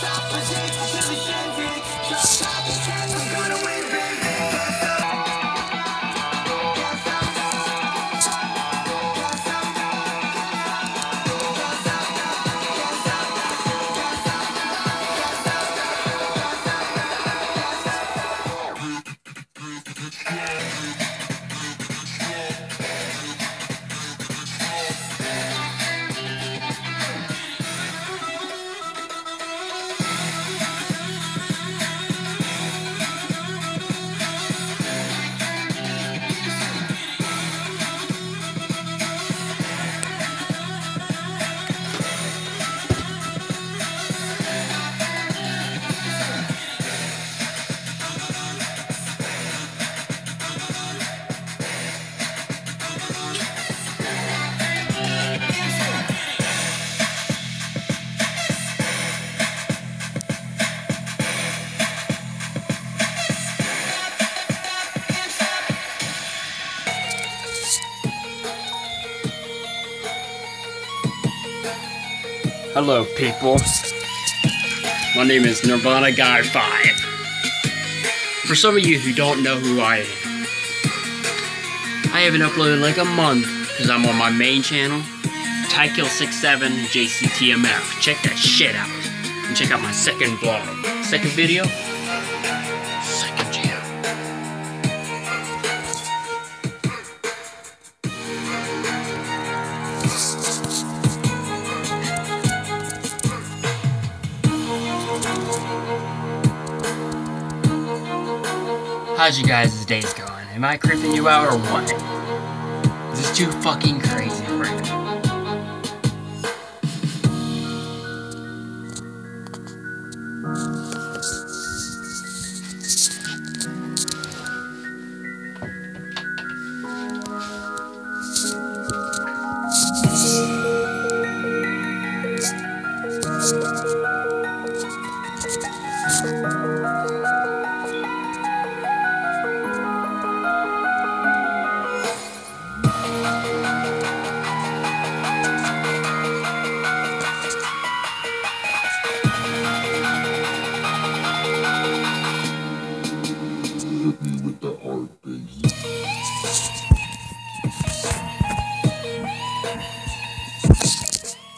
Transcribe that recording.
Hello people, my name is Nirvana Guy 5. For some of you who don't know who I am, I haven't uploaded in like a month because I'm on my main channel, Tykill67 JCTMF. Check that shit out. And check out my second vlog, second video, second channel. How's you guys' days going? Am I creeping you out or what? Is this too fucking crazy right now?